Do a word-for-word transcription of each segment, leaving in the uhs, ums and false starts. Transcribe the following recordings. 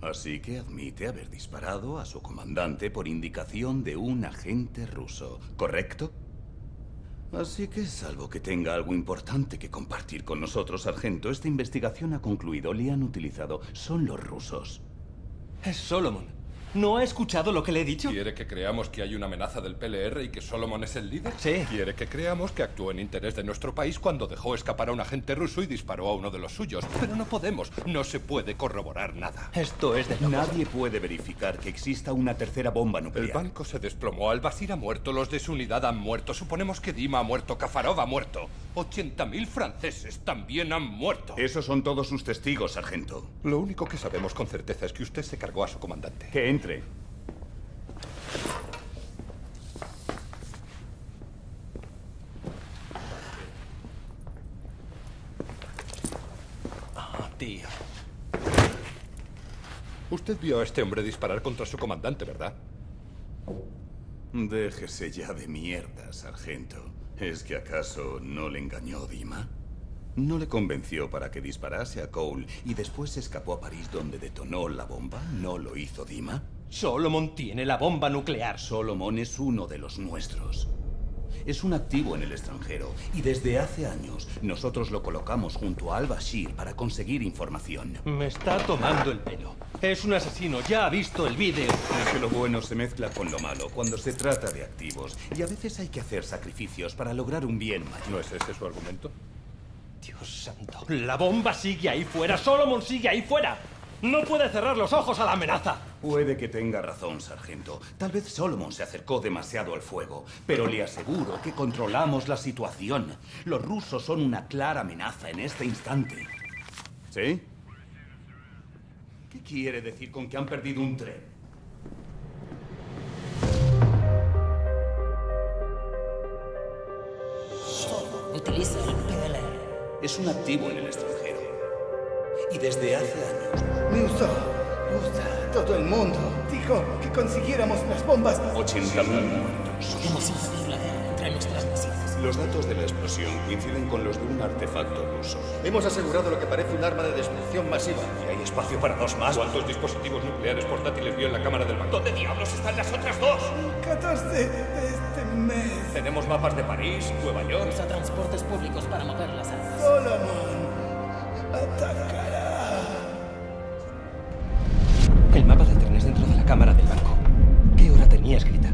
Así que admite haber disparado a su comandante por indicación de un agente ruso, ¿correcto? Así que, salvo que tenga algo importante que compartir con nosotros, sargento, esta investigación ha concluido. Le han utilizado. Son los rusos. Es Solomon. ¿No ha escuchado lo que le he dicho? ¿Quiere que creamos que hay una amenaza del P L R y que Solomon es el líder? Sí. ¿Quiere que creamos que actuó en interés de nuestro país cuando dejó escapar a un agente ruso y disparó a uno de los suyos? Pero no podemos. No se puede corroborar nada. Esto es de locos. Nadie puede verificar que exista una tercera bomba nuclear. El banco se desplomó, Al-Bashir ha muerto, los de su unidad han muerto, suponemos que Dima ha muerto, Kafarov ha muerto. ochenta mil franceses también han muerto. Esos son todos sus testigos, sargento. Lo único que sabemos con certeza es que usted se cargó a su comandante. Que entre. Oh, tío. Usted vio a este hombre disparar contra su comandante, ¿verdad? Déjese ya de mierda, sargento. ¿Es que acaso no le engañó Dima? ¿No le convenció para que disparase a Cole y después se escapó a París donde detonó la bomba? ¿No lo hizo Dima? Solomon tiene la bomba nuclear. Solomon es uno de los nuestros. Es un activo en el extranjero y desde hace años nosotros lo colocamos junto a Al-Bashir para conseguir información. Me está tomando el pelo. Es un asesino, ya ha visto el vídeo. Es que lo bueno se mezcla con lo malo cuando se trata de activos y a veces hay que hacer sacrificios para lograr un bien mayor. ¿No es ese su argumento? Dios santo. La bomba sigue ahí fuera. Solomon sigue ahí fuera. No puede cerrar los ojos a la amenaza. Puede que tenga razón, sargento. Tal vez Solomon se acercó demasiado al fuego, pero le aseguro que controlamos la situación. Los rusos son una clara amenaza en este instante. ¿Sí? ¿Qué quiere decir con que han perdido un tren? Utiliza el P L R. Es un activo en el extranjero. Y desde hace años. Me usó. Usa todo el mundo. Dijo que consiguiéramos las bombas. ochenta mil muertos. Podemos impedir la guerra entre nuestras naciones. Los datos de la explosión coinciden con los de un artefacto ruso. Hemos asegurado lo que parece un arma de destrucción masiva. ¿Y hay espacio para dos más? ¿Cuántos dispositivos nucleares portátiles vio en la cámara del banco? ¿Dónde diablos están las otras dos? catorce de este mes. Tenemos mapas de París, Nueva York. Usa transportes públicos para mover las armas. Solomon atacará. El mapa de trenes dentro de la cámara del banco. ¿Qué hora tenía escrita?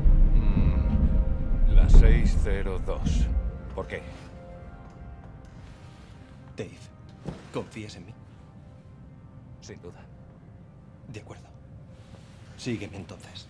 Mm, las seis cero dos. ¿Por qué? Dave, ¿confías en mí? Sin duda. De acuerdo. Sígueme entonces.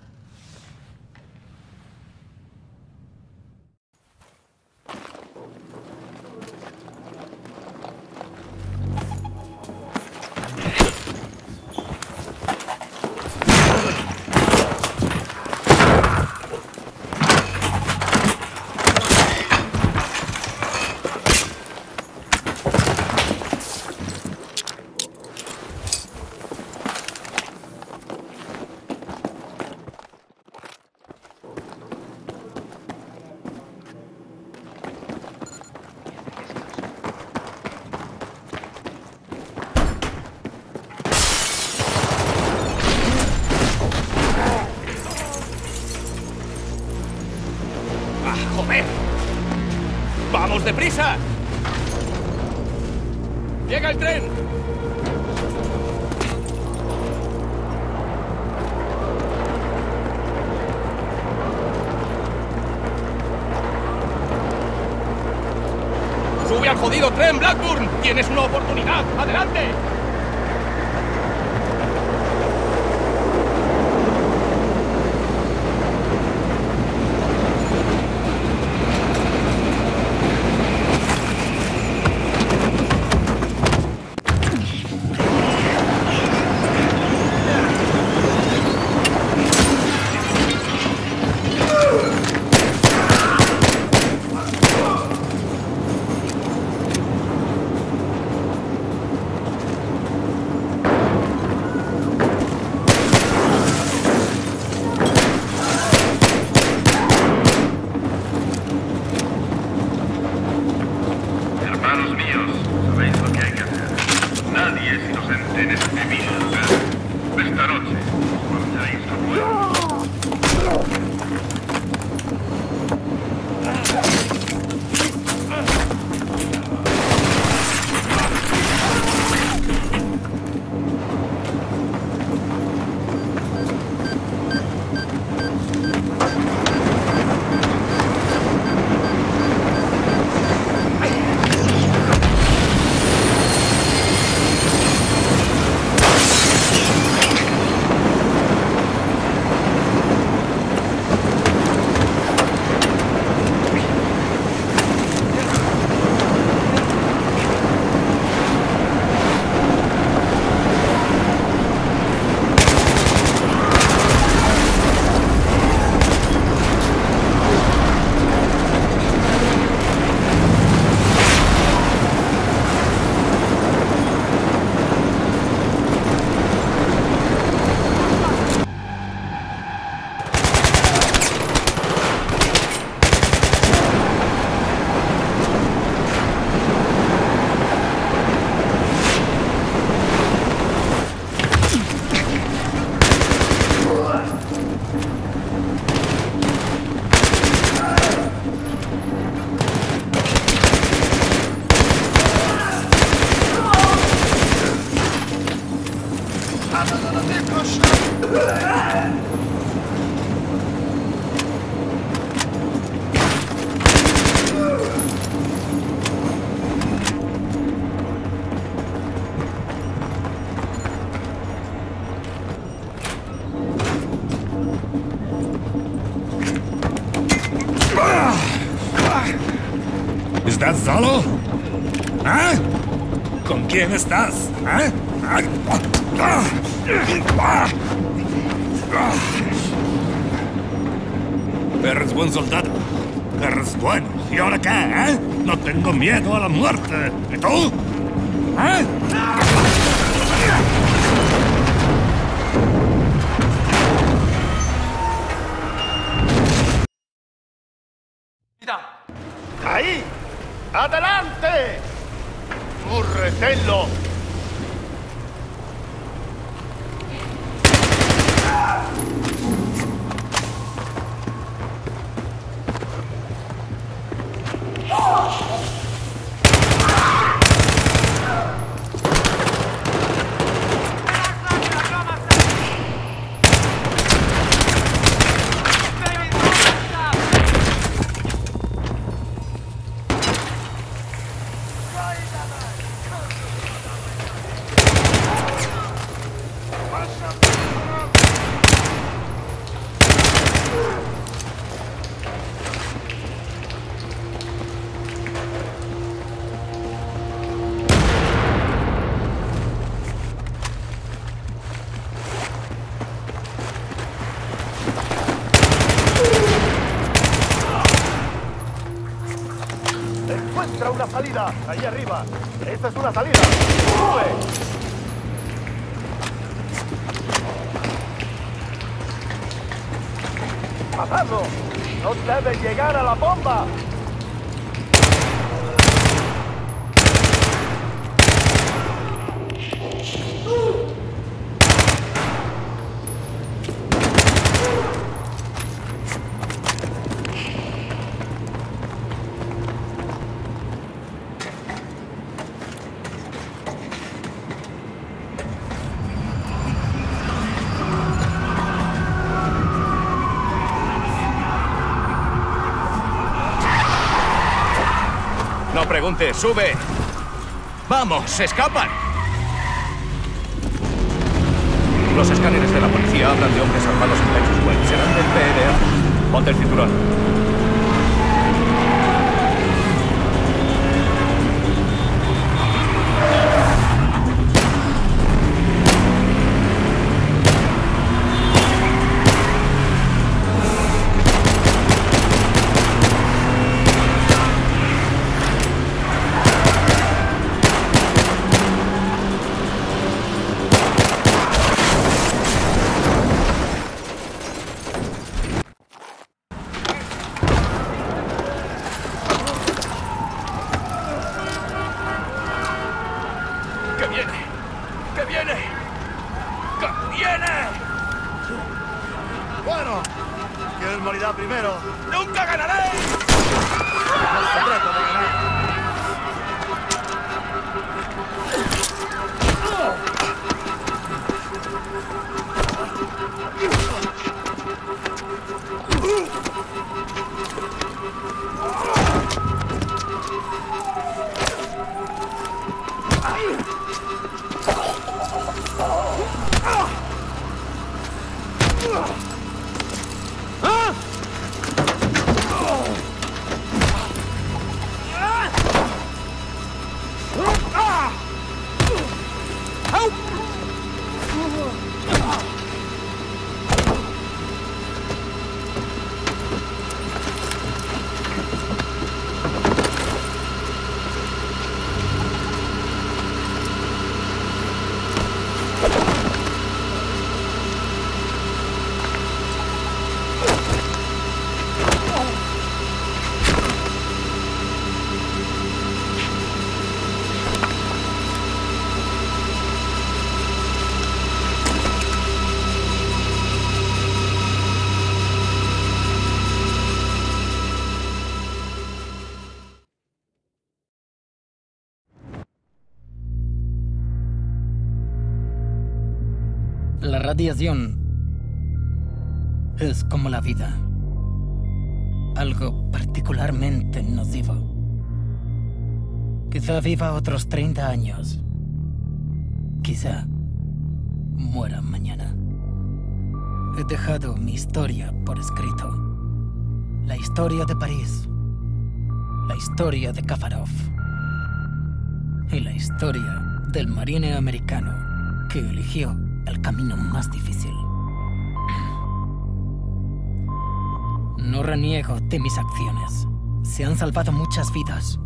¡Joder! ¡Vamos deprisa! ¡Llega el tren! ¡Sube al jodido tren, Blackburn! ¡Tienes una oportunidad! ¡Adelante! Hermanos míos, sabéis lo que hay que hacer. Nadie es inocente en este vil lugar. ¿Estás solo? ¿Eh? ¿Con quién estás? ¿Eh? Eres buen soldado. Eres bueno. ¿Y ahora qué, eh? No tengo miedo a la muerte. ¿Y tú? ¿Eh? ¡Ahí! ¡Adelante! ¡Reténlo! Encuentra una salida, ahí arriba. Esta es una salida. ¡Sube! ¡Matadlo! ¡No debe llegar a la bomba! No preguntes, sube. ¡Vamos, se escapan! Los escáneres de la policía hablan de hombres armados en Lexus. Serán del P L R. Ponte el cinturón. ¡Que viene! ¡Que viene! ¡Que viene! Bueno, ¿quién morirá primero? ¡Nunca ganaré! El secreto de ganar. La radiación es como la vida. Algo particularmente nocivo. Quizá viva otros treinta años. Quizá muera mañana. He dejado mi historia por escrito. La historia de París. la historia de Kafarov y la historia del marine americano que eligió el camino más difícil. No reniego de mis acciones. Se han salvado muchas vidas.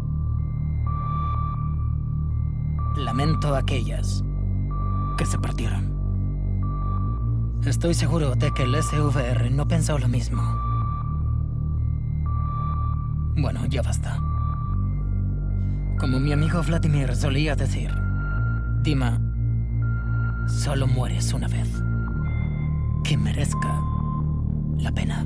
Lamento aquellas que se perdieron. Estoy seguro de que el S V R no pensó lo mismo. Bueno, ya basta. Como mi amigo Vladimir solía decir, Dima, solo mueres una vez. Que merezca la pena.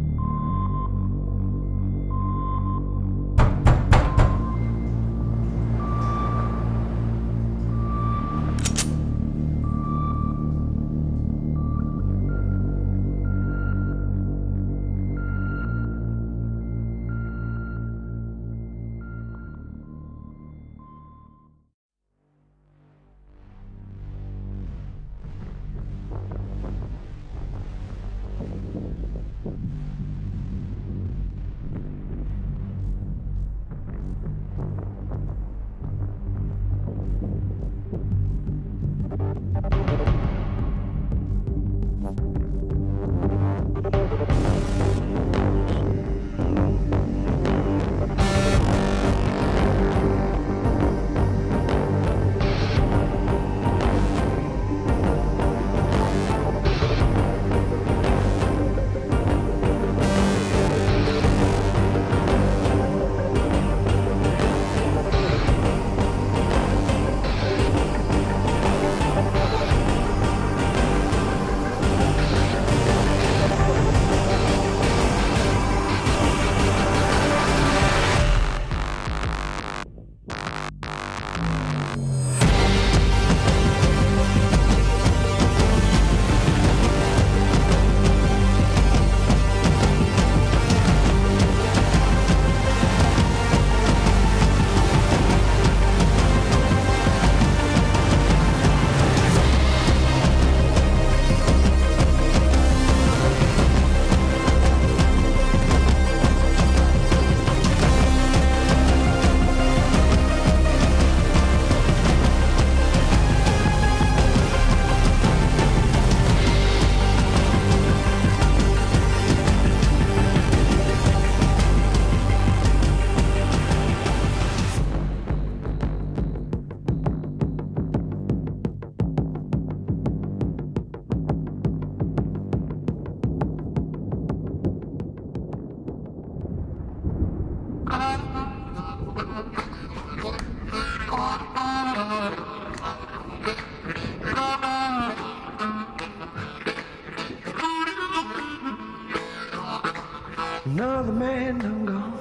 Another man done gone.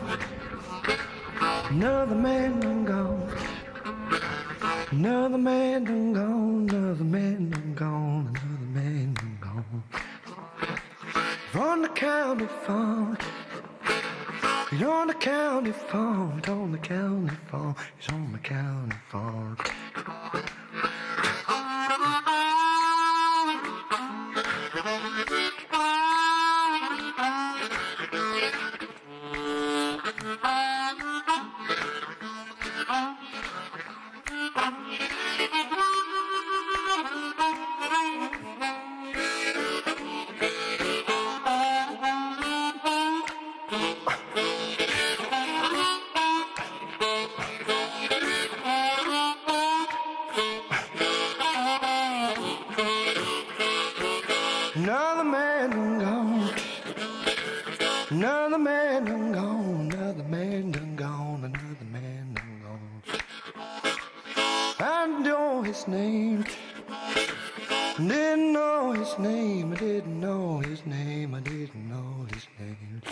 Another man done gone. Another man done gone. Another man done gone. Another man done gone. On the county phone. He's on the county phone. He's on the county phone. He's on the county phone. Another man done gone. Another man done gone. Another man done gone. Another man done gone. I know his name. Didn't know his name. I didn't know his name. I didn't know his name.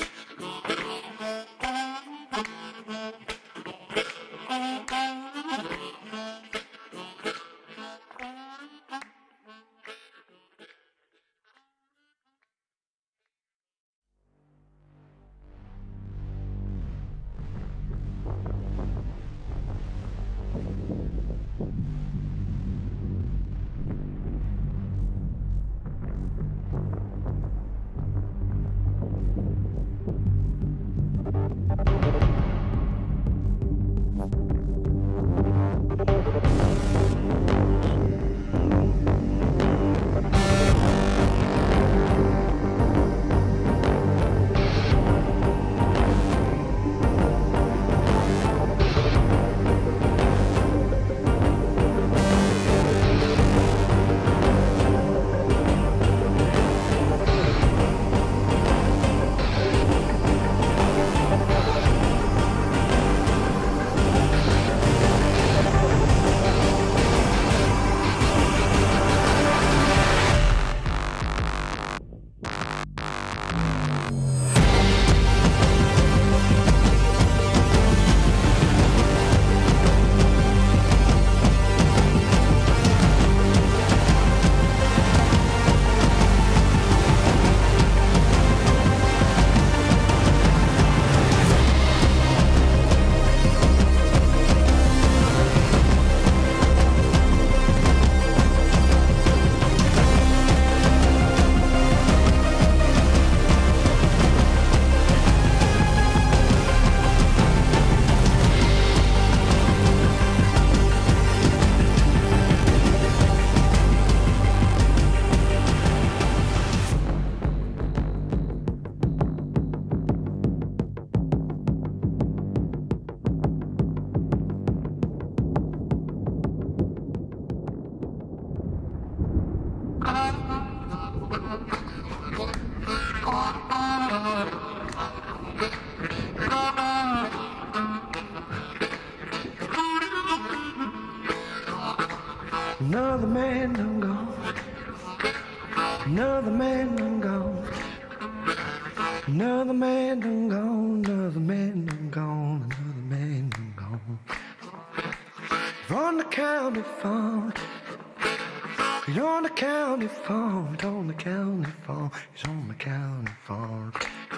Another man done gone. Another man done gone. Another man done gone. Another man done gone. Another man done gone. On the county farm. He's on the county farm. He's on the county farm. He's on the county farm.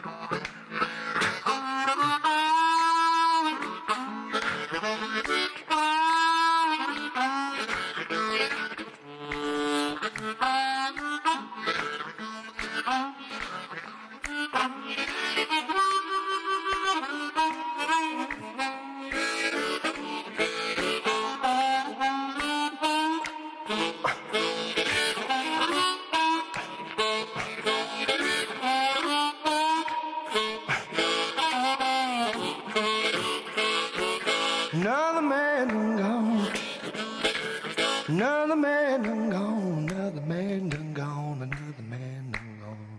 Another man done gone. Another man done gone. Another man done gone. Another man done gone.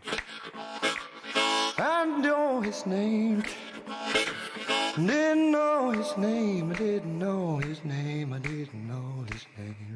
I know his name. Didn't know his name. I didn't know his name. I didn't know his name.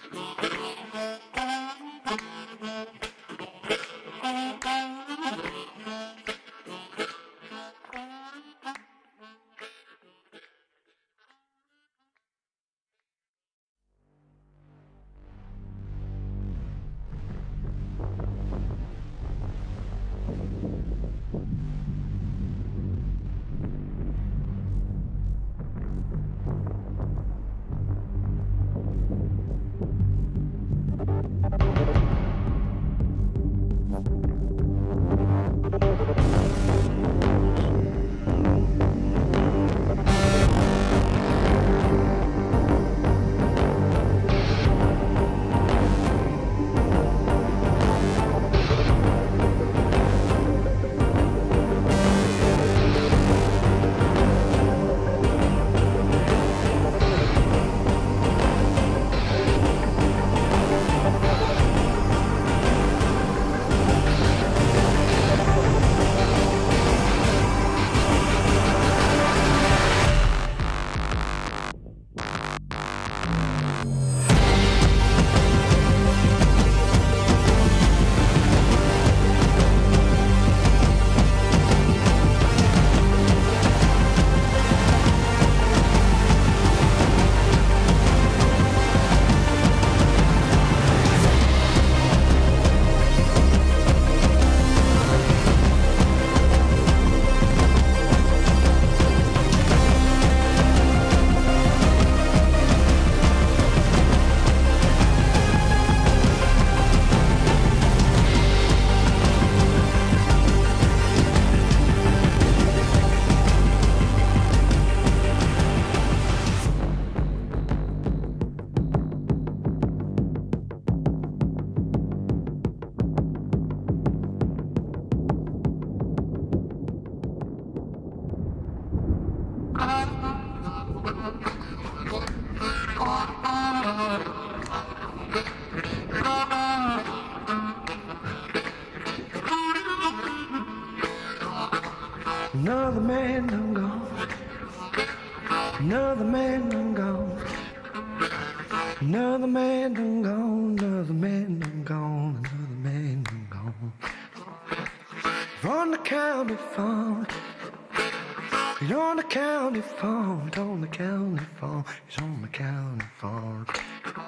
Another man done gone. Another man done gone. Another man done gone. Another man done gone. Another man done gone. On the county farm. He's on the county farm. He's on the county farm. He's on the county farm.